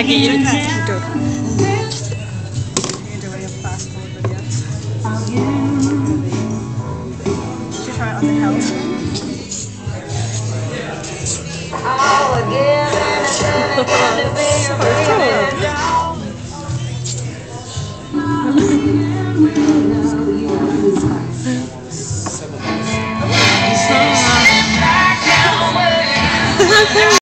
lagi yun. Ito. Ito yung fast mode videos. Should try it on the house. Oh, again, and again, to be